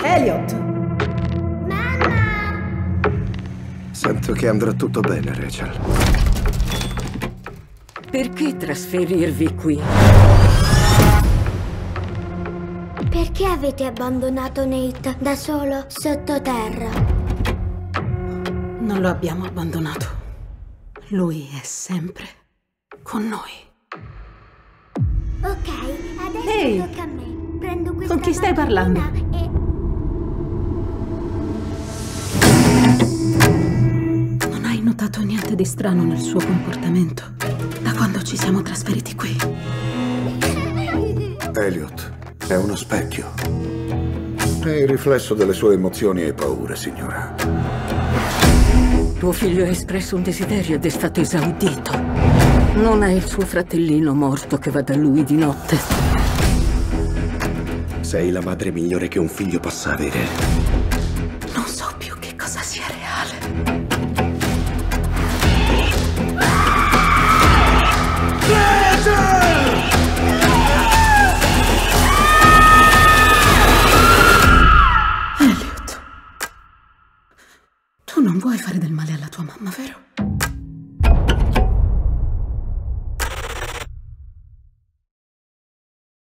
Elliot! Mamma! Sento che andrà tutto bene, Rachel. Perché trasferirvi qui? Perché avete abbandonato Nate da solo sottoterra? Non lo abbiamo abbandonato. Lui è sempre con noi. Ok, adesso Ehi! tocca a me. Prendo questa Con chi stai parlando? macchinina e... Non hai notato niente di strano nel suo comportamento da quando ci siamo trasferiti qui? Elliot è uno specchio. È il riflesso delle sue emozioni e paure, signora. Tuo figlio ha espresso un desiderio ed è stato esaudito. Non è il suo fratellino morto che va da lui di notte. Sei la madre migliore che un figlio possa avere. Non so più che cosa sia reale. Elliot, tu non vuoi fare del male alla tua mamma, vero?